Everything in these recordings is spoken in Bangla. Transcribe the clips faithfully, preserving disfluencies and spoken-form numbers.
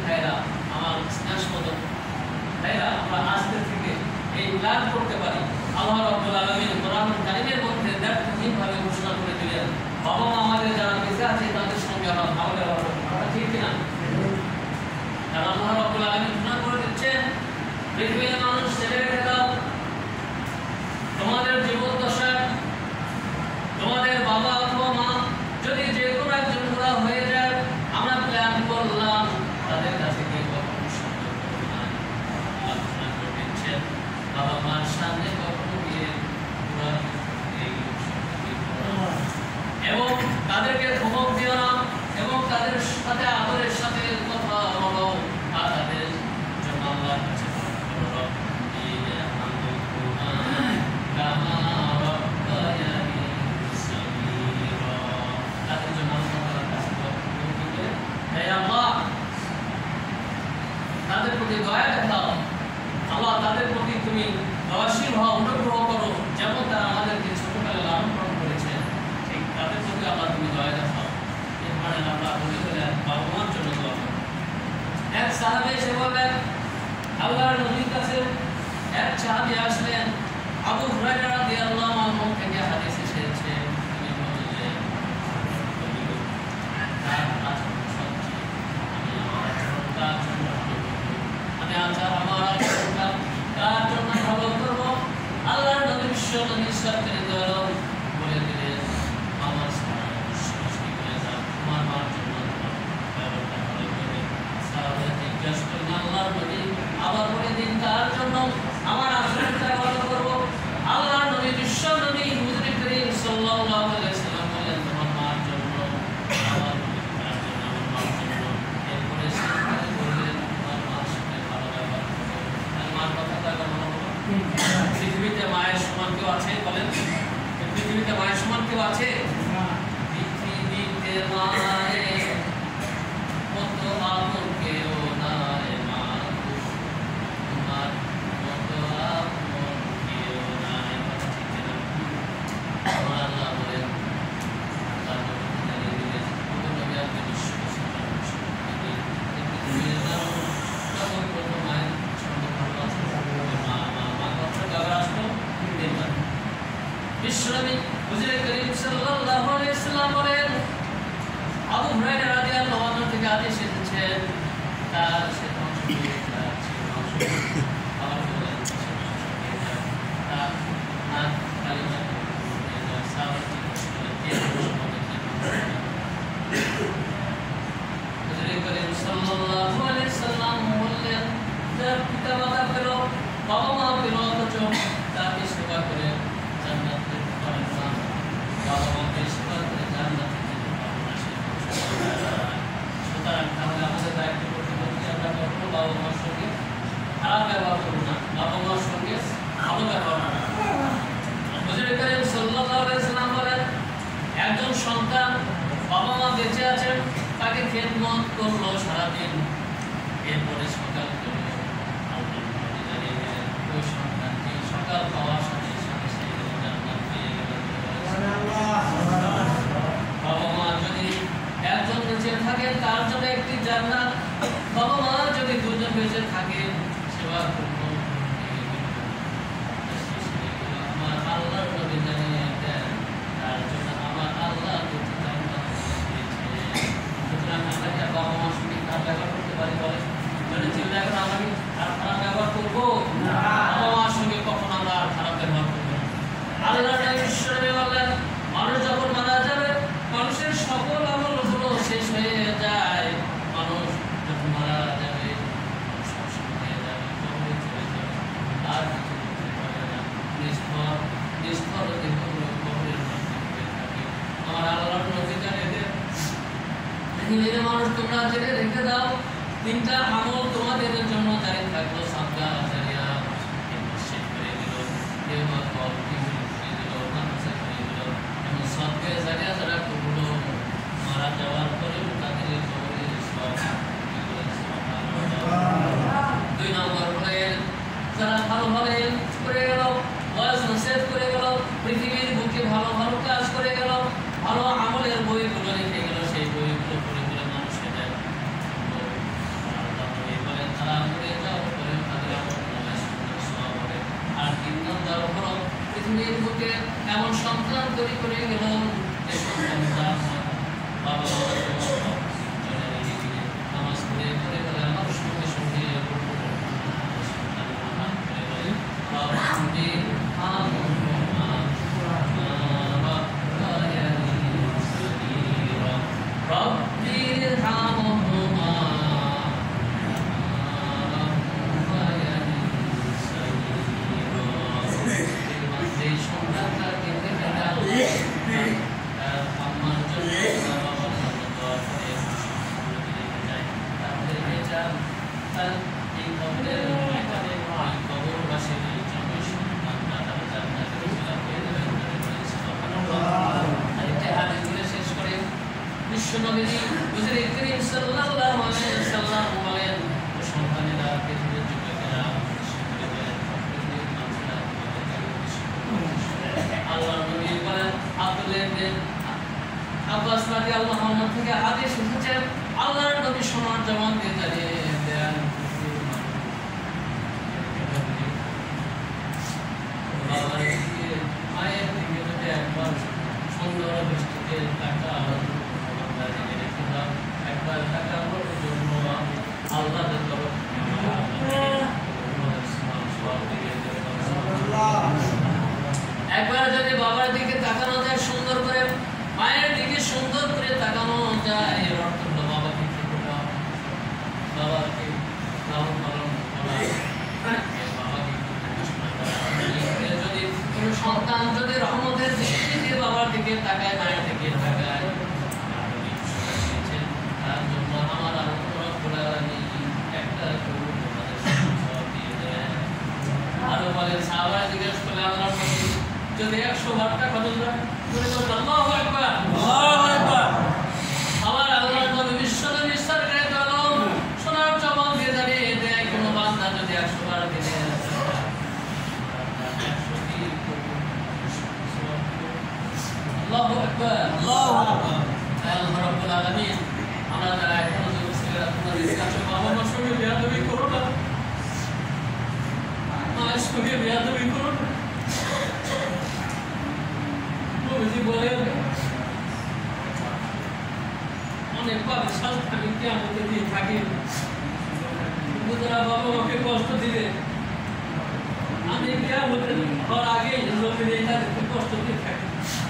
ভাইরা, আমার স্নেহসম্মত ভাইরা, আমরা আজকে থেকে এই প্ল্যান করতে পারি। আল্লাহ রাব্বুল আলামিন কোরআন কারীমের মধ্যে দায়িত্বহীনভাবে ঘোষণা করে দিলেন, বাবা মা আমাদের যারা বেঁচে আছে তাদের সঙ্গে আমরা ভালো ব্যবহার করব। কথা ঠিক কিনা? কারণ আল্লাহ রাব্বুল আলামিন ঘোষণা করে দিচ্ছেন, পৃথিবীর মানুষ ছেড়ে রেখে দাও, তোমাদের জীবন দশায় তোমাদের বাবা অথবা মা যদি যে কোনো একজন বুড়া হয়ে যায়, আমরা প্ল্যান করলাম তাদের কাছে গিয়ে কখনো শব্দ করবো না। আলোচনা করে দিচ্ছেন, বাবা মার সামনে কখনো গিয়ে বুড়া এবং তাদেরকে ধমক দিও না এবং তাদের সাথে আদরের সাথে কথা বলো, আর তাদের জন্য আল্লাহর কাছে তাদের প্রতি দয়া দেখাও। আল্লাহ তাদের প্রতি তুমি দয়াশীল হও, অনুগ্রহ করো, যেমন তারা আমাদেরকে ছোটবেলায় লালন পালন করেছে, ঠিক তাদের প্রতি আল্লাহ তুমি দয়া দেখাও। এরপরে আল্লাহ বলে দিলেন, বাবা মার জন্য দোয়া করো। এক সাহাবী এসে বললেন, আল্লাহর নবীর কাছে এক সাহাবী আসলেন, আবু হুরায়রা রাদিয়াল্লাহু আনহু থেকে হাদিস এসেছে, তিনি বললেন, আমি আচার আমার আচরণটা কার জন্য ভালো করবো? আল্লাহর নবী বিশ্ব নবী সরকারি দ্বারা বলে দিলেন, আমার সৃষ্টি করে যাও, তোমার মার জন্য ব্যবহারটা ভালো করে। সাহাবারা জিজ্ঞাসা করলেন, আল্লাহর নবী আবার বলে দিন কার জন্য আমার আচরণটা ভালো করবো? আল্লাহর নবী বিশ্ব নবী হুজুর করিম সাল্লাল্লাহু আলাইহি ওয়াসাল্লাম বললেন, তোমার মার জন্য, আমার নবী কার জন্য? আমার মার জন্য। এরপরে বললেন, তোমার মার সাথে ভালো ব্যবহার করো। আর মার কথাটা কেমন হলো? পৃথিবীতে মায়ের সমান কেউ আছে? বলেন, পৃথিবীতে মায়ের সমান কেউ আছে? পৃথিবীতে মায়ের মতো আপন কেউ নাই, মা তোমার মতো আপন কেউ নাই। আমার আল্লাহ বলেন, তার নবী জানিয়ে দিলেন, নবী আপনি বিশ্ববাসী পৃথিবীর তখন প্রথম মায়ের সঙ্গে ভালোবাসা মা মা মা কথা ব্যবহার আসলো তিনবার। বিশ্বনবী হুজুর করিম সাল্লাল্লাহু আলাইহি ওয়াসাল্লাম বলেন, আবু হুরায়রা রাদিয়াল্লাহু আনহু থেকে আদেশ এসেছে, তার সে ধ্বংস হয়ে যাচ্ছে, ধ্বংস আবার বলেন তার না কালিমা হয়ে যায়, সাহাবাতি বলে কে হুজুর করিম সাল্লাল্লাহু আলাইহি ওয়াসাল্লাম বললেন, যার পিতা মাতা পেল, বাবা মা পেল, অথচ তাকে সেবা করে জান্নাত পেতে পারেন না, বাবা মাকে সেবা করে জান্নাত পেতে পারেন না, সে সুতরাং তাহলে আমাদের দায়িত্ব করতে হবে, আমরা কখনো বাবা মার সঙ্গে খারাপ ব্যবহার করবো না, বাবা মার সঙ্গে ভালো ব্যবহার করবো। হুজুর করিম সাল্লাল্লাহু আলাইহি ওয়াসাল্লাম বলেন, একজন সন্তান বাবা মা বেঁচে আছেন, তাকে খেদমত করলো সারাদিন, এরপরে সকাল করলো, জানিয়ে দিলেন ওই সন্তানটি সকাল পাওয়ার সাথে সাথে সে জান্নাত পেয়ে গেল। বাবা মা যদি একজন বেঁচে থাকে তার জন্য একটি জান্নাত, বাবা মা যদি দুজন বেঁচে থাকে সেবা করবো, আমার আল্লাহর নবী জানিয়ে দেন, তার জন্য আমার আল্লাহ দুটি জান্নাত দিয়েছে। সুতরাং আমরা কি বাবা মার সঙ্গে খারাপ ব্যবহার করতে পারি? বলে যদি চিন্তা এখন আমরা কি খারাপ ব্যবহার করবো? বাবা মার সঙ্গে কখন আমরা খারাপ ব্যবহার করবো? আল্লাহ নবী বললেন, মানুষ যখন মারা যাবে, মানুষের সকল আমল হলো শেষ হয়ে যায়, মানুষ যখন মারা যাবে সব হয়ে যাবে, কবরে চলে যাবে, আর কিছু করতে পারবে না, নিষ্ফল নিষ্ফল দেহগুলো কবরের মধ্যে পড়ে থাকে। আমার আল্লাহর নবী জানিয়ে দেন, পৃথিবীর মানুষ তোমরা জেনে রেখে দাও, তিনটা আমল তোমাদের জন্য জারি থাকলো, সাদকা জারিয়া শেষ করে দিল, কেউ বা কল করে দিল, মাদ্রাসা করে দিল, এবং সাদকা জারিয়া যারা করলো মারা যাওয়ার পরেও তাদের কবরে সব। দুই নম্বর হলেন যারা ভালোভাবে করে গেল, বয়স নসিহত করে গেল, পৃথিবীর বুকে ভালো ভালো কাজ করে গেল, ভালো আমলের বইগুলো লিখে গেল, সেই বইগুলো পড়ে পড়ে মানুষের তৈরি করে গেলাম যে সন্তান বাবা নামাজ পড়ে করে গেলে আমার সঙ্গে সঙ্গে বিশ্বনবী হুজুর করিম সাল্লাল্লাহু আলাইহি ওয়াসাল্লাম বলেন সন্তানেরা পৃথিবীর যুবকেরা আল্লাহর নবী বলেন আব্দুল্লাহ ইবনে আব্বাস রাদিয়াল্লাহু আনহু থেকে হাদিস এসেছে আল্লাহর নবী সোনার জবান দিয়ে জানিয়ে দেন বাবার দিকে মায়ের দিকে যদি একবার সুন্দর দৃষ্টিতে তাকা একবার তাকানোর জন্য আল্লাহর তরফ একবার যদি বাবার দিকে তাকানো যায় সুন্দর করে মায়ের দিকে সুন্দর করে তাকানো যায় এর অর্থ হলো বাবাকে কিছুটা বাবাকে লালন পালন করা বাবাকে যদি কোনো সন্তান যদি রহমতের দৃষ্টিতে বাবার দিকে তাকায় মায়ের দিকে তাকায় তার জন্য আমার একটা আরো বলে সাহাবারা জিজ্ঞেস করলে আল্লাহর নবী যদি একশো বার টাকা দিলেন বলে আল্লাহু আকবার আল্লাহু আকবার আমার আল্লাহর নবী বিশ্বনবী সাল্লাল্লাহু আলাইহি ওয়াসাল্লাম সোনার জবান দিয়ে দাঁড়িয়ে দেয় কোনো বান্দা যদি একশো বার দিলে আল্লাহু আকবার আল্লাহু আকবার আল্লাহ রাব্বুল আলামিন আমরা যারা এখনো যুবক ছেলেরা তোমরা বেশি আছো বাবা মার সঙ্গে বেয়াদবি করো না মায়ের সঙ্গে বেয়াদবি করো না নবীজি বলেন অনেক বাদশাহ আমি কিয়ামতের দিন থাকি কিন্তু যারা বাবা মাকে কষ্ট দিলে আমি কিয়ামতের হওয়ার আগে জমিনে তাদেরকে কষ্ট দিয়ে থাকি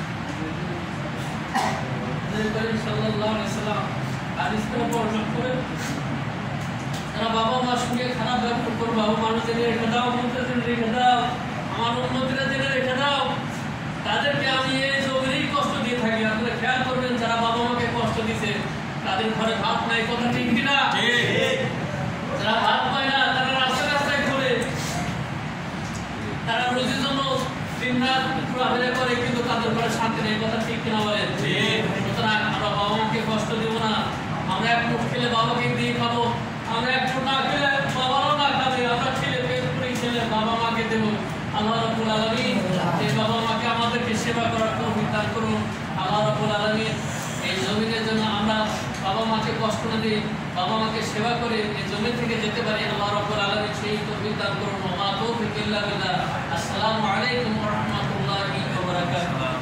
নবী সাল্লাল্লাহু আলাইহি ওয়াসাল্লাম হাদিস করে বর্ণনা করে যারা বাবা মার সঙ্গে খারাপ ব্যবহার করবে বাবা মানুষদের রেখে দাও মুখদের রেখে দাও আমার উন্নতিরা জেনে রেখে দাও তাদেরকে আমি এই জমিনেই কষ্ট দিয়ে থাকি আপনারা খেয়াল করবেন যারা বাবা মাকে কষ্ট দিছে তাদের ঘরে ভাত নাই কথা ঠিক কিনা যারা ভাত পায় না তারা রাস্তায় রাস্তায় ঘুরে তারা রোজির জন্য দিন রাত ঘোরাফেরা করে কিন্তু তাদের ঘরে শান্তি নেই কথা ঠিক কিনা বলেন সুতরাং আমরা বাবা মাকে কষ্ট দেবো না আমরা এক মুঠ খেলে বাবাকে দিয়ে খাবো আমরা একটু না খেলে বাবারও না খাবে আমরা খেলে পেট করে খেলে বাবা মাকে দেবো আল্লাহ রাব্বুল আলামিন এই বাবা মাকে আমাদেরকে সেবা করার তৌফিক দান করুন আল্লাহ রাব্বুল আলামিন এই জমিনের জন্য আমরা বাবা মাকে কষ্ট না দিই বাবা মাকে সেবা করে এই জমি থেকে যেতে পারি আল্লাহ রাব্বুল আলামিন সেই তৌফিক দান করুন ওয়া মা তৌফিক ইল্লা বিল্লাহ আসসালামু আলাইকুম ওয়া রাহমাতুল্লাহি ওয়া বারাকাতুহু